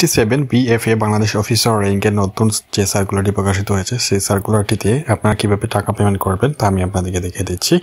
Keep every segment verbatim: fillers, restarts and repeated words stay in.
Seven B F A Bangladesh officer র্যাঙ্কের নতুন যে সার্কুলারটি প্রকাশিত হয়েছে সেই সার্কুলারটিতে আপনারা কীভাবে টাকা পেমেন্ট করবেন তা আমি আপনাদেরকে দেখিয়ে দিচ্ছি।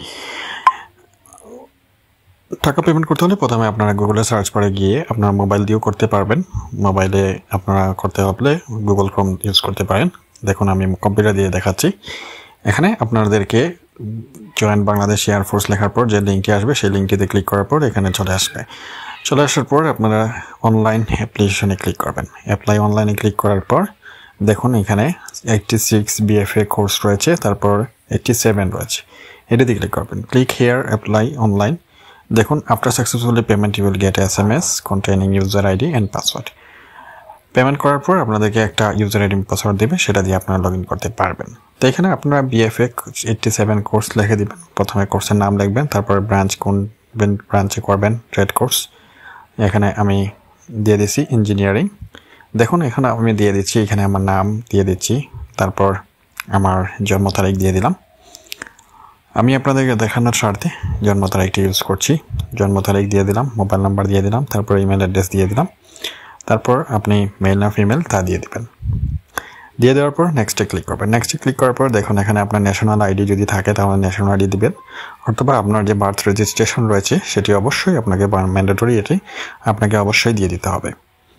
টাকা পেমেন্ট করতে হলে প্রথমে আপনারা গুগলে সার্চ করে গিয়ে আপনার মোবাইল দিয়েও করতে পারবেন। মোবাইলে আপনারা করতে হলে গুগল ক্রোম ইউজ করতে পারেন। দেখুন আমি কম্পিউটার দিয়ে দেখাচ্ছি। এখানে আপনাদেরকে জয়েন বাংলাদেশ এয়ারফোর্স লেখার পর যে লিঙ্কটি আসবে সেই লিঙ্কটিতে ক্লিক করার পর এখানে চলে আসবে। চলে আসার পর আপনারা অনলাইন অ্যাপ্লিকেশনে ক্লিক করবেন। অ্যাপ্লাই অনলাইনে ক্লিক করার পর দেখুন এখানে এইটটি সিক্স বিএফএ কোর্স রয়েছে, তারপর এইটটি সেভেন রয়েছে, এটাতে ক্লিক করবেন। Click here apply online. দেখুন after successfully payment you will get S M S containing user ID and password. Payment করার পর আপনাদেরকে একটা ইউজার আইডি পাসওয়ার্ড দেবে, সেটা দিয়ে আপনারা লগ ইন করতে পারবেন। তো এখানে আপনারা বিএফএ এইটটি সেভেন কোর্স লিখে দেবেন। প্রথমে কোর্সের নাম লিখবেন, তারপর ব্রাঞ্চ কোন ব্রাঞ্চে করবেন, ট্রেড কোর্স। এখানে আমি দিয়ে দিচ্ছি ইঞ্জিনিয়ারিং। দেখুন এখানে আমি দিয়ে দিচ্ছি, এখানে আমার নাম দিয়ে দিচ্ছি, তারপর আমার জন্ম তারিখ দিয়ে দিলাম। আমি আপনাদেরকে দেখানোর স্বার্থে জন্ম তারিখটি ইউজ করছি। জন্ম তারিখ দিয়ে দিলাম, মোবাইল নাম্বার দিয়ে দিলাম, তারপর ইমেল অ্যাড্রেস দিয়ে দিলাম, তারপর আপনি মেল না ফিমেল তা দিয়ে দেবেন। দিয়ে দেওয়ার পর নেক্সটে ক্লিক করবেন। নেক্সটে ক্লিক করার পর দেখুন এখানে আপনার ন্যাশনাল আইডি যদি থাকে তাহলে ন্যাশনাল আইডি দিবেন, অথবা আপনার যে বার্থ রেজিস্ট্রেশন রয়েছে সেটি অবশ্যই আপনাকে ম্যান্ডেটরি, এটি আপনাকে অবশ্যই দিয়ে দিতে হবে।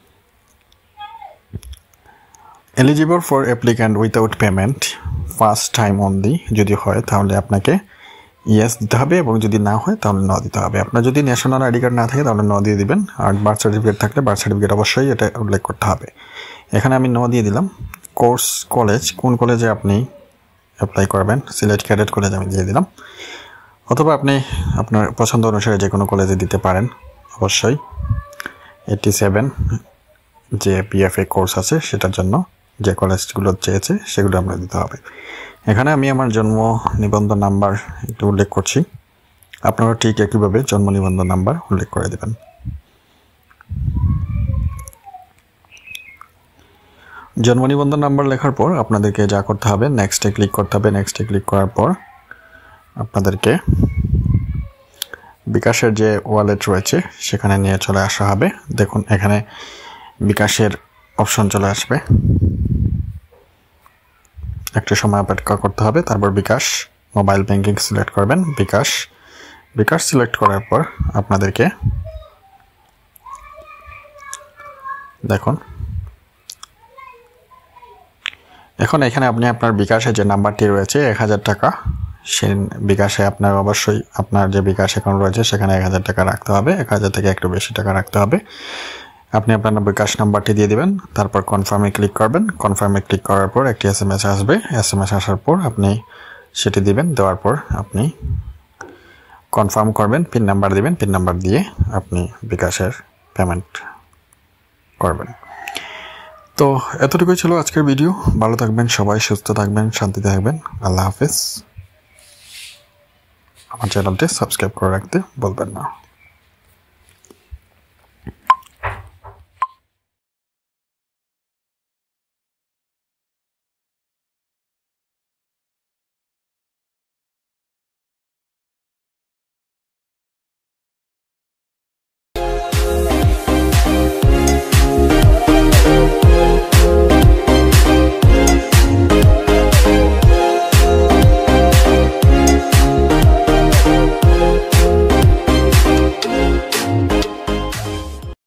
Eligible for applicant without payment first time only যদি হয় তাহলে আপনাকে ইয়েস দিতে হবে, এবং যদি না হয় তাহলে ন দিতে হবে। আপনার যদি ন্যাশনাল আইডি কার্ড না থাকে তাহলে ন দিয়ে দিবেন, আর বার্থ সার্টিফিকেট থাকলে বার্থ সার্টিফিকেট অবশ্যই এটা উল্লেখ করতে হবে। এখানে আমি ন দিয়ে দিলাম। কোর্স কলেজ, কোন কলেজে আপনি অ্যাপ্লাই করবেন, সিলেট ক্যাডেট কলেজ আমি দিয়ে দিলাম, অথবা আপনি আপনার পছন্দ অনুসারে যে কোনো কলেজে দিতে পারেন। অবশ্যই এইটটি সেভেন যে বিএফএ কোর্স আছে সেটার জন্য যে কলেজগুলো চেয়েছে সেগুলো আমরা দিতে হবে। এখানে আমি আমার জন্ম নিবন্ধন নাম্বার একটু উল্লেখ করছি, আপনারা ঠিক একইভাবে জন্ম নিবন্ধন নাম্বার উল্লেখ করে দেবেন। জন্ম নিবন্ধন নাম্বার লেখার পর আপনাদেরকে যা করতে হবে নেক্সটে ক্লিক করতে হবে। নেক্সটে ক্লিক করার পর আপনাদেরকে বিকাশের যে ওয়ালেট রয়েছে সেখানে নিয়ে চলে আসা হবে। দেখুন এখানে বিকাশের অপশন চলে আসবে, একটু সময় অপেক্ষা করতে হবে। তারপর বিকাশ মোবাইল ব্যাংকিং সিলেক্ট করবেন। বিকাশ বিকাশ সিলেক্ট করার পর আপনাদেরকে দেখুন এখন এখানে আপনি আপনার বিকাশে যে নাম্বারটি রয়েছে এক হাজার টাকা, সেই বিকাশে আপনার অবশ্যই আপনার যে বিকাশ অ্যাকাউন্ট রয়েছে সেখানে এক হাজার টাকা রাখতে হবে। এক হাজার থেকে একটু বেশি টাকা রাখতে হবে। আপনি আপনার বিকাশ নাম্বারটি দিয়ে দিবেন, তারপর কনফার্মে ক্লিক করবেন। কনফার্মে ক্লিক করার পর একটি এস এম এস আসবে। এস এম এস আসার পর আপনি সেটি দিবেন। দেওয়ার পর আপনি কনফার্ম করবেন, পিন নাম্বার দিবেন। পিন নাম্বার দিয়ে আপনি বিকাশের পেমেন্ট করবেন। তো এতটুকুই ছিল আজকের ভিডিও। ভালো থাকবেন সবাই, সুস্থ থাকবেন, শান্তিতে থাকবেন। আল্লাহ হাফেজ। আমার চ্যানেলটি সাবস্ক্রাইব করে রাখতে বলবেন না।